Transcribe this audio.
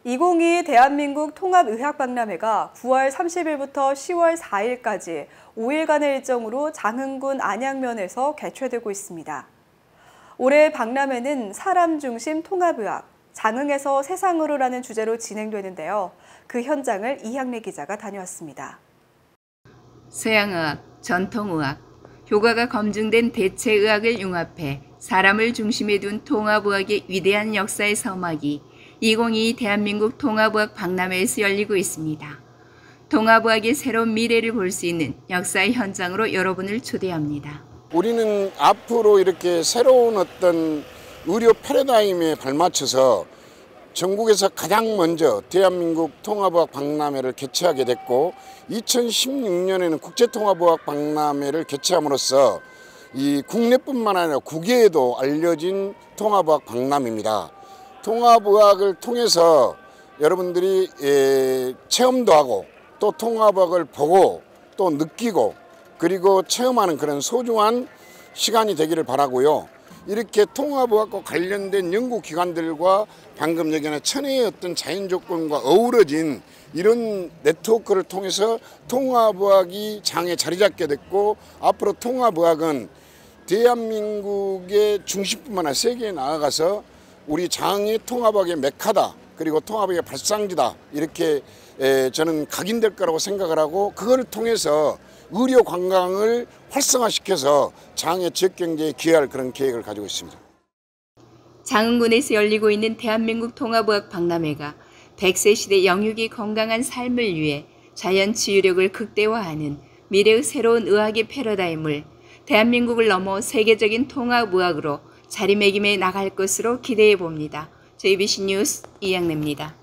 2022 대한민국 통합의학박람회가 9월 30일부터 10월 4일까지 5일간의 일정으로 장흥군 안양면에서 개최되고 있습니다. 올해 박람회는 사람 중심 통합의학, 장흥에서 세상으로라는 주제로 진행되는데요. 그 현장을 이향래 기자가 다녀왔습니다. 서양의학, 전통의학, 효과가 검증된 대체의학을 융합해 사람을 중심에 둔 통합의학의 위대한 역사의 서막이 2022 대한민국 통합의학 박람회에서 열리고 있습니다. 통합의학의 새로운 미래를 볼 수 있는 역사의 현장으로 여러분을 초대합니다. 우리는 앞으로 이렇게 새로운 어떤 의료 패러다임에 발맞춰서 전국에서 가장 먼저 대한민국 통합의학 박람회를 개최하게 됐고 2016년에는 국제통합의학 박람회를 개최함으로써 이 국내뿐만 아니라 국외에도 알려진 통합의학 박람회입니다. 통합의학을 통해서 여러분들이 체험도 하고 또 통합의학을 보고 또 느끼고 그리고 체험하는 그런 소중한 시간이 되기를 바라고요. 이렇게 통합의학과 관련된 연구기관들과 방금 얘기한 천혜의 어떤 자연조건과 어우러진 이런 네트워크를 통해서 통합의학이 장에 자리 잡게 됐고 앞으로 통합의학은 대한민국의 중심뿐만 아니라 세계에 나아가서 우리 장의 통합의학의 메카다 그리고 통합의학의 발상지다 이렇게 저는 각인될 거라고 생각을 하고 그걸 통해서 의료 관광을 활성화시켜서 장의 지역경제에 기여할 그런 계획을 가지고 있습니다. 장흥군에서 열리고 있는 대한민국 통합의학 박람회가 100세 시대 영육이 건강한 삶을 위해 자연 치유력을 극대화하는 미래의 새로운 의학의 패러다임을 대한민국을 넘어 세계적인 통합의학으로 자리매김해 나갈 것으로 기대해 봅니다. JBC 뉴스 이향래입니다.